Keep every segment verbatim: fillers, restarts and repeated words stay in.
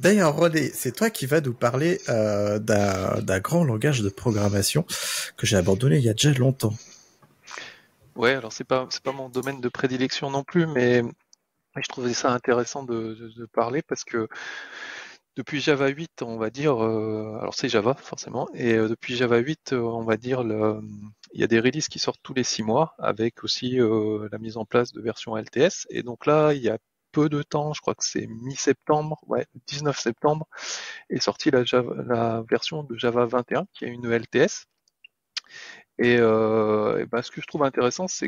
D'ailleurs, René, c'est toi qui vas nous parler euh, d'un d'un grand langage de programmation que j'ai abandonné il y a déjà longtemps. Ouais, alors c'est pas c'est pas mon domaine de prédilection non plus, mais je trouvais ça intéressant de, de- de parler parce que depuis Java huit, on va dire, euh, alors c'est Java forcément, et euh, depuis Java huit, euh, on va dire, le, il y a des releases qui sortent tous les six mois avec aussi euh, la mise en place de versions L T S. Et donc là, il y a peu de temps, je crois que c'est mi-septembre, ouais, dix-neuf septembre, est sortie la, Java- la version de Java vingt et un qui est une L T S. Et, euh, et ben, ce que je trouve intéressant, c'est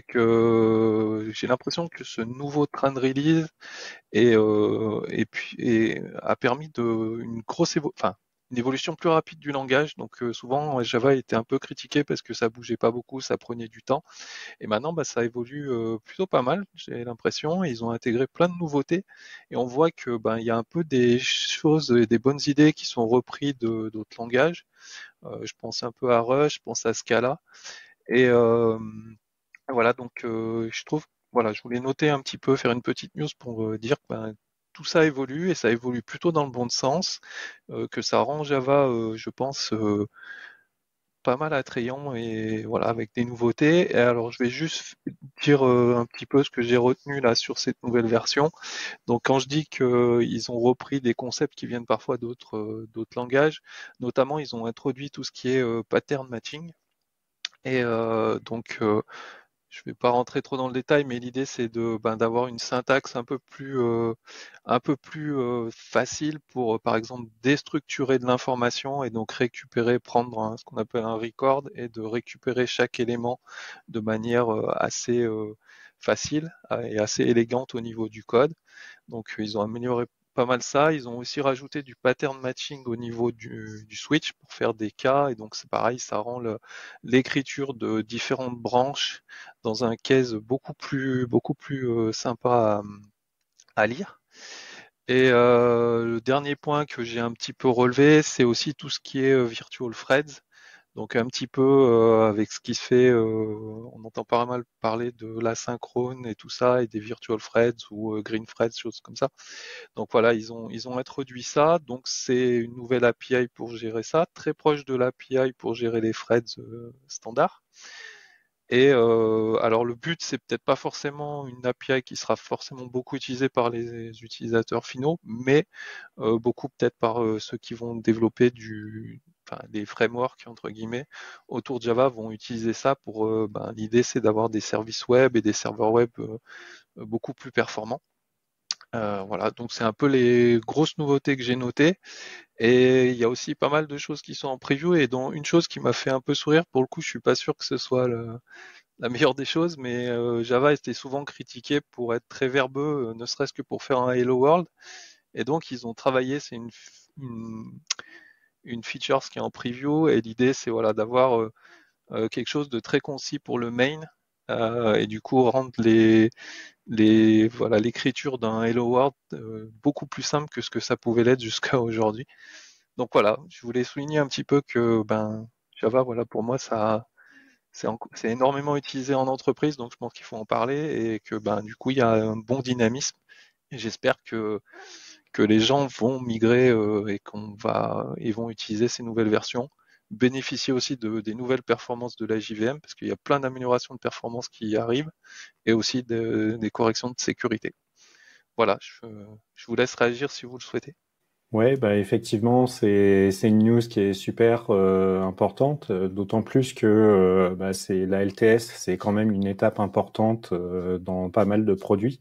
que j'ai l'impression que ce nouveau train de release et, euh, et puis et a permis de une grosse évo- enfin une évolution plus rapide du langage. Donc euh, souvent Java était un peu critiqué parce que ça bougeait pas beaucoup, ça prenait du temps. Et maintenant, bah, ça évolue euh, plutôt pas mal. J'ai l'impression. Ils ont intégré plein de nouveautés et on voit que ben il y a un peu des choses, et des bonnes idées qui sont reprises de d'autres langages. Euh, je pense un peu à Rush, je pense à Scala. Et euh, voilà, donc euh, je trouve, voilà, je voulais noter un petit peu, faire une petite news pour euh, dire que ben, tout ça évolue et ça évolue plutôt dans le bon sens, euh, que ça rend Java, euh, je pense, euh, pas mal attrayant et voilà, avec des nouveautés. Et alors, je vais juste dire euh, un petit peu ce que j'ai retenu là sur cette nouvelle version. Donc, quand je dis qu'ils ont repris des concepts qui viennent parfois d'autres euh, d'autres langages, notamment ils ont introduit tout ce qui est euh, pattern matching. Et euh, donc, euh, je vais pas rentrer trop dans le détail, mais l'idée c'est de ben, d'avoir une syntaxe un peu plus euh, un peu plus euh, facile pour, euh, par exemple, déstructurer de l'information et donc récupérer, prendre un- ce qu'on appelle un record et de récupérer chaque élément de manière euh, assez euh, facile euh, et assez élégante au niveau du code. Donc euh, ils ont amélioré pas mal ça. Ils ont aussi rajouté du pattern matching au niveau du, du switch pour faire des cas. Et donc c'est pareil, ça rend le- l'écriture de différentes branches dans un case beaucoup plus beaucoup plus euh, sympa à, à lire. Et euh, le dernier point que j'ai un petit peu relevé, c'est aussi tout ce qui est euh, virtual threads. Donc un petit peu euh, avec ce qui se fait, euh, on entend pas mal parler de l'asynchrone et tout ça, et des virtual threads ou euh, green threads, choses comme ça. Donc voilà, ils ont ils ont introduit ça. Donc c'est une nouvelle A P I pour gérer ça, très proche de l'A P I pour gérer les threads euh, standards. Et euh, alors le but, c'est peut-être pas forcément une A P I qui sera forcément beaucoup utilisée par les utilisateurs finaux, mais euh, beaucoup peut-être par euh, ceux qui vont développer du, enfin, des frameworks entre guillemets autour de Java vont utiliser ça pour. Euh, ben, l'idée, c'est d'avoir des services web et des serveurs web euh, beaucoup plus performants. Euh, voilà, donc c'est un peu les grosses nouveautés que j'ai notées. Et il y a aussi pas mal de choses qui sont en preview et dont une chose qui m'a fait un peu sourire. Pour le coup, je suis pas sûr que ce soit le, la meilleure des choses, mais euh, Java était souvent critiqué pour être très verbeux, euh, ne serait-ce que pour faire un Hello World. Et donc, ils ont travaillé, c'est une, une, une feature qui est en preview, et l'idée, c'est voilà, d'avoir euh, euh, quelque chose de très concis pour le main, euh, et du coup, rendre les, les, voilà, l'écriture d'un Hello World euh, beaucoup plus simple que ce que ça pouvait l'être jusqu'à aujourd'hui. Donc voilà, je voulais souligner un petit peu que ben, Java, voilà, pour moi, ça c'est, en- c'est énormément utilisé en entreprise, donc je pense qu'il faut en parler et que ben du coup il y a un bon dynamisme. Et j'espère que que les gens vont migrer euh, et qu'on va ils vont utiliser ces nouvelles versions, bénéficier aussi de des nouvelles performances de la J V M parce qu'il y a plein d'améliorations de performance qui arrivent et aussi de- des corrections de sécurité. Voilà, je, je vous laisse réagir si vous le souhaitez. Ouais, bah effectivement, c'est c'est une news qui est super euh, importante, euh, d'autant plus que euh, bah, c'est la L T S, c'est quand même une étape importante euh, dans pas mal de produits.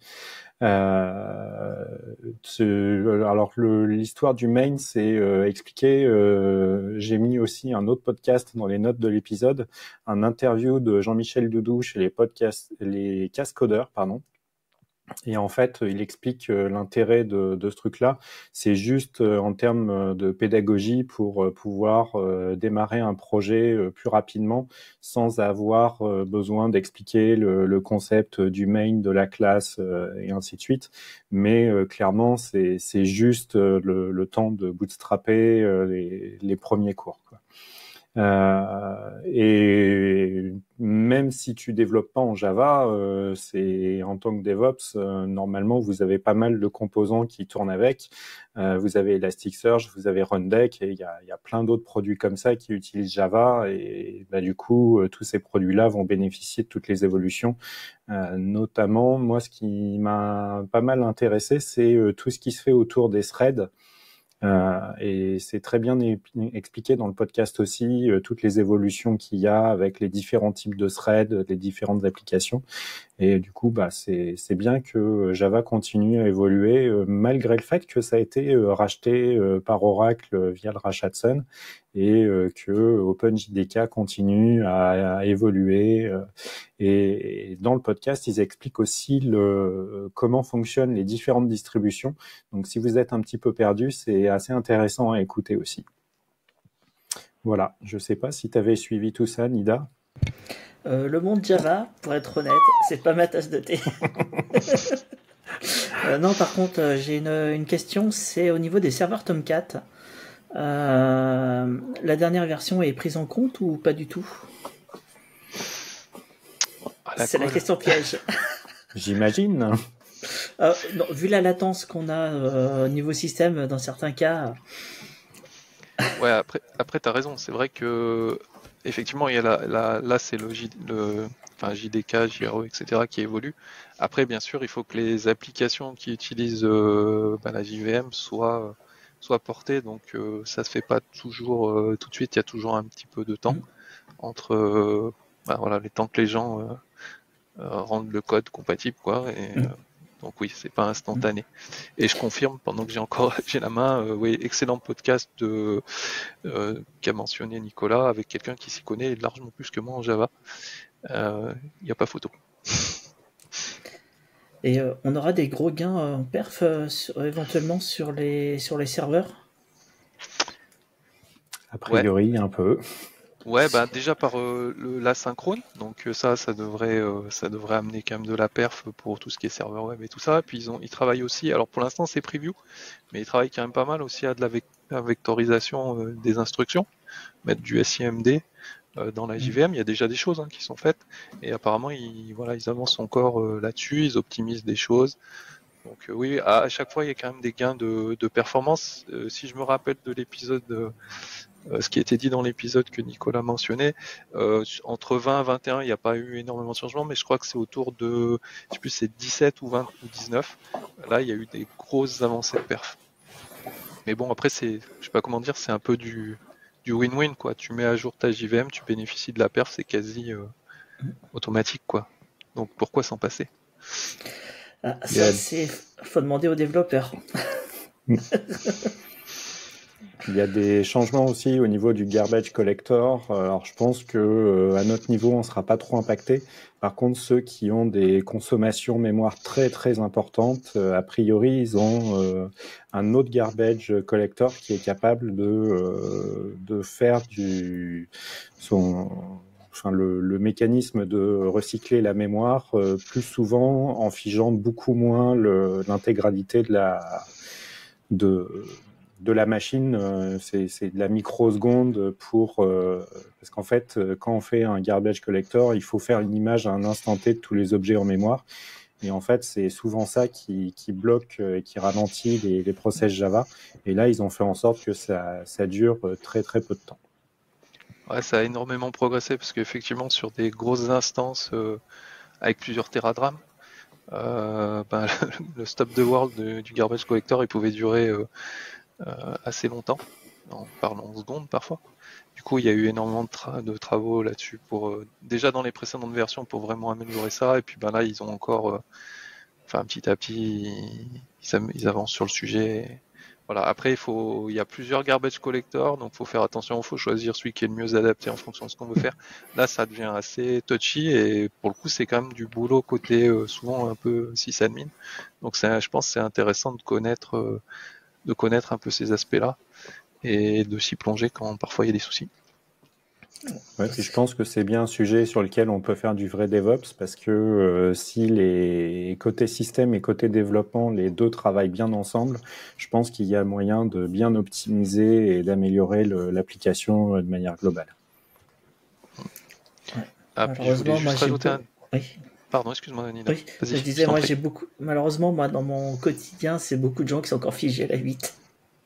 Euh, ce- alors le- l'histoire du main, c'est euh, expliqué. Euh, j'ai mis aussi un autre podcast dans les notes de l'épisode, un interview de Jean-Michel Doudou chez les podcasts, les Cascodeurs, pardon. Et en fait, il explique euh, l'intérêt de, de ce truc-là. C'est juste euh, en termes euh, de pédagogie pour euh, pouvoir euh, démarrer un projet euh, plus rapidement sans avoir euh, besoin d'expliquer le, le concept du main, de la classe euh, et ainsi de suite. Mais euh, clairement, c'est, c'est juste euh, le, le temps de bootstrapper euh, les, les premiers cours, quoi. Euh, et même si tu développes pas en Java, euh, c'est en tant que DevOps, euh, normalement vous avez pas mal de composants qui tournent avec. Euh, vous avez Elasticsearch, vous avez Rundeck, et il y a, y a plein d'autres produits comme ça qui utilisent Java. Et bah, du coup, euh, tous ces produits-là vont bénéficier de toutes les évolutions. Euh, notamment, moi, ce qui m'a pas mal intéressé, c'est euh, tout ce qui se fait autour des threads. Euh, et c'est très bien expliqué dans le podcast aussi, euh, toutes les évolutions qu'il y a avec les différents types de threads, les différentes applications. Et du coup, bah, c'est, c'est bien que Java continue à évoluer, euh, malgré le fait que ça a été euh, racheté euh, par Oracle euh, via le rachat de Sun, et euh, que OpenJDK continue à, à évoluer. Euh, et, et dans le podcast, ils expliquent aussi le, comment fonctionnent les différentes distributions. Donc, si vous êtes un petit peu perdu, c'est assez intéressant à écouter aussi. Voilà, je ne sais pas si tu avais suivi tout ça, Nida. Euh, le monde Java, pour être honnête, c'est pas ma tasse de thé. euh, non, par contre, euh, j'ai une, une question, c'est au niveau des serveurs Tomcat. Euh, la dernière version est prise en compte ou pas du tout? Ah, la C'est la question piège. J'imagine. Euh, non, vu la latence qu'on a euh, au niveau système, dans certains cas. Ouais, après, après tu as raison. C'est vrai que effectivement, il y a la, la, là, c'est le, J, le enfin, J D K, J R E, et cetera qui évolue. Après, bien sûr, il faut que les applications qui utilisent euh, bah, la J V M soient, soient portées. Donc, euh, ça se fait pas toujours euh, tout de suite. Il y a toujours un petit peu de temps entre euh, bah, voilà, les temps que les gens euh, euh, rendent le code compatible, quoi. Et, euh, donc oui, c'est pas instantané. Et je confirme, pendant que j'ai encore j'ai la main, euh, oui, excellent podcast de, euh, qu'a mentionné Nicolas, avec quelqu'un qui s'y connaît largement plus que moi en Java. Il euh, n'y a pas photo. Et euh, on aura des gros gains euh, en perf euh, sur, éventuellement sur les, sur les serveurs? A priori, ouais. Un peu. Ouais, bah déjà par euh, le, l'asynchrone, donc euh, ça, ça devrait, euh, ça devrait amener quand même de la perf pour tout ce qui est serveur web et tout ça. Puis ils ont, ils travaillent aussi. Alors pour l'instant c'est preview, mais ils travaillent quand même pas mal aussi à de la, vec- la vectorisation euh, des instructions, mettre du S I M D euh, dans la J V M. Il y a déjà des choses hein, qui sont faites et apparemment ils, voilà, ils avancent encore euh, là-dessus, ils optimisent des choses. Donc euh, oui, à, à chaque fois il y a quand même des gains de, de performance. Euh, si je me rappelle de l'épisode de Euh, ce qui a été dit dans l'épisode que Nicolas mentionnait, euh, entre vingt et vingt et un, il n'y a pas eu énormément de changements, mais je crois que c'est autour de, je sais plus, c'est dix-sept ou vingt ou dix-neuf. Là, il y a eu des grosses avancées de perf. Mais bon, après, c'est, je sais pas comment dire, c'est un peu du, du win-win, quoi. Tu mets à jour ta J V M, tu bénéficies de la perf, c'est quasi euh, automatique, quoi. Donc pourquoi s'en passer? Ah, ça, yeah. c'est, faut demander aux développeurs. Il y a des changements aussi au niveau du garbage collector. Alors, je pense que euh, à notre niveau, on ne sera pas trop impacté. Par contre, ceux qui ont des consommations mémoire très très importantes, euh, a priori, ils ont euh, un autre garbage collector qui est capable de euh, de faire du son Enfin, le, le mécanisme de recycler la mémoire euh, plus souvent en figeant beaucoup moins le, l'intégralité de la de de la machine, euh, c'est, c'est de la microseconde pour euh, parce qu'en fait, quand on fait un garbage collector, il faut faire une image à un instant T de tous les objets en mémoire. Et en fait, c'est souvent ça qui, qui bloque et qui ralentit les, les process Java. Et là, ils ont fait en sorte que ça, ça dure très très peu de temps. Ouais, ça a énormément progressé parce qu'effectivement, sur des grosses instances euh, avec plusieurs téradrames, euh, ben, le stop the world de, du garbage collector, il pouvait durer euh, euh, assez longtemps, en parlant en secondes parfois. Du coup, il y a eu énormément de, tra- de travaux là-dessus pour euh, déjà dans les précédentes versions pour vraiment améliorer ça. Et puis ben là, ils ont encore, euh, enfin petit à petit, ils, ils avancent sur le sujet. Voilà. Après, il faut, il y a plusieurs garbage collectors, donc faut faire attention. Il faut choisir celui qui est le mieux adapté en fonction de ce qu'on veut faire. Là, ça devient assez touchy et pour le coup, c'est quand même du boulot côté euh, souvent un peu sysadmin. Donc, c'est, je pense, que c'est intéressant de connaître, euh, de connaître un peu ces aspects-là et de s'y plonger quand parfois il y a des soucis. Ouais, puis je pense que c'est bien un sujet sur lequel on peut faire du vrai DevOps parce que euh, si les côté système et côté développement, les deux travaillent bien ensemble, je pense qu'il y a moyen de bien optimiser et d'améliorer le, l'application de manière globale. Ah, puis je voulais Malheureusement, juste moi j'ai rajouter un... beau- oui. Pardon, excuse-moi Nina. Oui, Vas-y, je disais, t'en moi prie. j'ai beaucoup. Malheureusement, moi dans mon quotidien, c'est beaucoup de gens qui sont encore figés à la huit.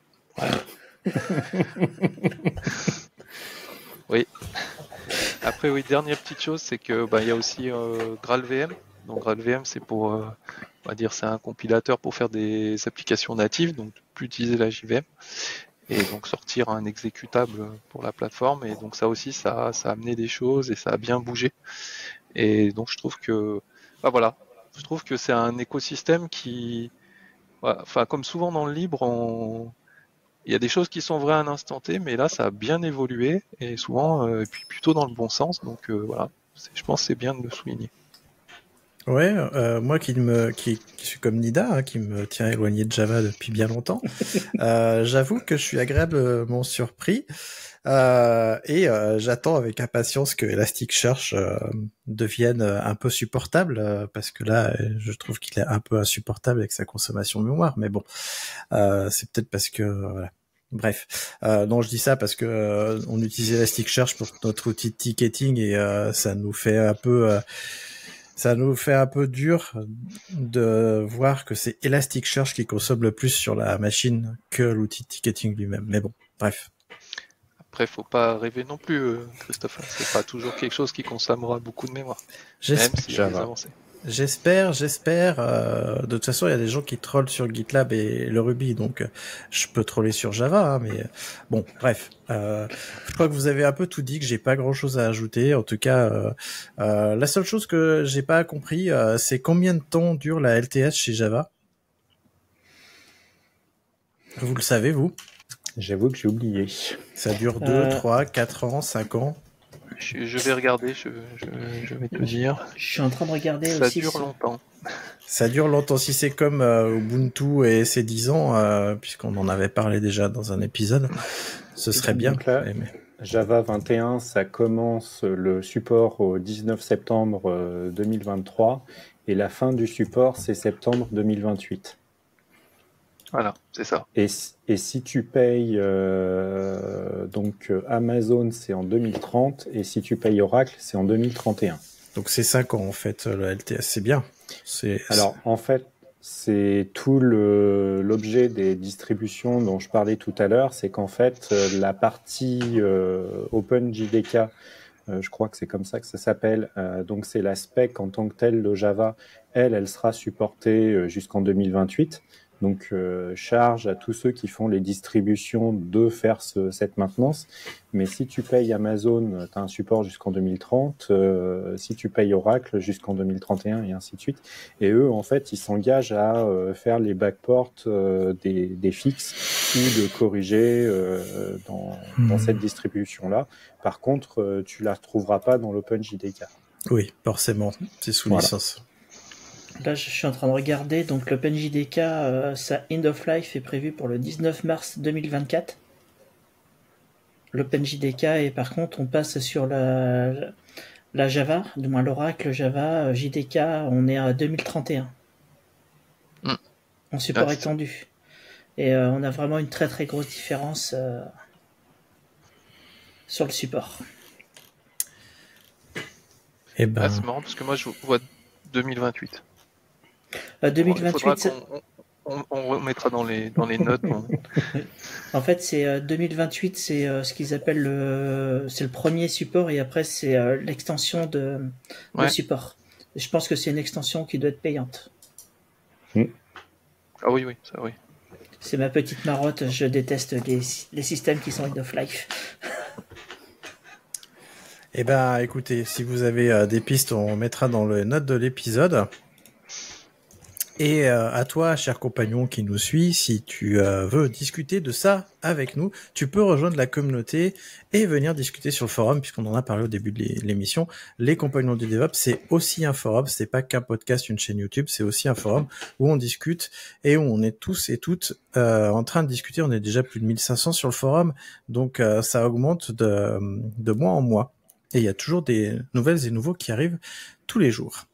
Oui. Après, oui, dernière petite chose, c'est que bah, il y a aussi euh, GraalVM. Donc GraalVM, c'est pour, euh, on va dire, c'est un compilateur pour faire des applications natives, donc plus utiliser la J V M et donc sortir un exécutable pour la plateforme. Et donc ça aussi, ça, ça a amené des choses et ça a bien bougé. Et donc je trouve que, bah voilà, je trouve que c'est un écosystème qui, voilà, enfin comme souvent dans le libre, on... il y a des choses qui sont vraies à un instant T, mais là ça a bien évolué et souvent, euh, et puis plutôt dans le bon sens. Donc euh, voilà, c'est- je pense que c'est bien de le souligner. Ouais, euh, moi qui me qui, qui suis comme Nida, hein, qui me tient éloigné de Java depuis bien longtemps, euh, j'avoue que je suis agréablement surpris euh, et euh, j'attends avec impatience que Elasticsearch euh, devienne un peu supportable euh, parce que là, je trouve qu'il est un peu insupportable avec sa consommation de mémoire. Mais bon, euh, c'est peut-être parce que euh, voilà. Bref, euh, non, je dis ça parce que euh, on utilise Elasticsearch pour notre outil de ticketing et euh, ça nous fait un peu euh, ça nous fait un peu dur de voir que c'est Elasticsearch qui consomme le plus sur la machine que l'outil de ticketing lui-même. Mais bon, bref. Après, faut pas rêver non plus, euh, Christophe. C'est pas toujours quelque chose qui consommera beaucoup de mémoire, même s'il y a des Java. avancées. J'espère, j'espère. Euh, de toute façon, il y a des gens qui trollent sur GitLab et le Ruby, donc euh, je peux troller sur Java. Hein, mais euh, bon, bref. Euh, je crois que vous avez un peu tout dit, que j'ai pas grand-chose à ajouter. En tout cas, euh, euh, la seule chose que j'ai pas compris, euh, c'est combien de temps dure la L T S chez Java. Vous le savez, vous? J'avoue que j'ai oublié. Ça dure deux, Euh, trois, quatre ans, cinq ans. Je, je vais regarder, je, je, je vais te dire. Je suis en train de regarder Ça aussi. dure sur- longtemps. Ça dure longtemps. Si c'est comme euh, Ubuntu et ses dix ans, euh, puisqu'on en avait parlé déjà dans un épisode, ce serait bien. Donc là, Mais- Java vingt et un, ça commence le support au dix-neuf septembre euh, deux mille vingt-trois et la fin du support, c'est septembre deux mille vingt-huit. Voilà, c'est ça. Et, si- et si tu payes euh, donc euh, Amazon, c'est en deux mille trente, et si tu payes Oracle, c'est en deux mille trente et un. Donc c'est cinq ans en fait, la L T S, c'est bien. C'est Alors en fait, c'est tout le- l'objet des distributions dont je parlais tout à l'heure, c'est qu'en fait euh, la partie euh, OpenJDK, euh, je crois que c'est comme ça que ça s'appelle, euh, donc c'est la spec en tant que telle de Java, elle, elle sera supportée euh, jusqu'en deux mille vingt-huit. Donc, euh, charge à tous ceux qui font les distributions de faire ce, cette maintenance. Mais si tu payes Amazon, tu as un support jusqu'en deux mille trente. Euh, si tu payes Oracle, jusqu'en deux mille trente et un et ainsi de suite. Et eux, en fait, ils s'engagent à euh, faire les backports euh, des, des fixes ou de corriger euh, dans, dans Hmm. cette distribution-là. Par contre, euh, tu la retrouveras pas dans l'OpenJDK. Oui, forcément, c'est sous Voilà. licence. Là, je suis en train de regarder. Donc, l'OpenJDK, euh, sa end of life est prévu pour le dix-neuf mars deux mille vingt-quatre. L'OpenJDK, et par contre, on passe sur la, la Java, du moins l'Oracle Java euh, J D K, on est à deux mille trente et un. Mm. En support Ouais, c'est ça. étendu. Et euh, on a vraiment une très très grosse différence euh, sur le support. Eh ben, Ah, c'est marrant parce que moi je vois deux mille vingt-huit. Euh, Bon, il faudra deux mille vingt-huit, ça- qu'on on, on remettra dans les, dans les notes. on- en fait, c'est euh, deux mille vingt-huit, c'est euh, ce qu'ils appellent le, c'est le premier support, et après c'est euh, l'extension de, de Ouais. support. Et je pense que c'est une extension qui doit être payante. Ah oui, oui, ça oui. C'est ma petite marotte, je déteste les, les systèmes qui sont end of life. eh ben, écoutez, si vous avez euh, des pistes, on mettra dans les notes de l'épisode. Et euh, à toi, cher compagnon qui nous suit, si tu euh, veux discuter de ça avec nous, tu peux rejoindre la communauté et venir discuter sur le forum, puisqu'on en a parlé au début de l'é- l'émission. Les compagnons du DevOps, c'est aussi un forum, c'est pas qu'un podcast, une chaîne YouTube, c'est aussi un forum où on discute et où on est tous et toutes euh, en train de discuter. On est déjà plus de mille cinq cents sur le forum, donc euh, ça augmente de, de mois en mois. Et il y a toujours des nouvelles et nouveaux qui arrivent tous les jours.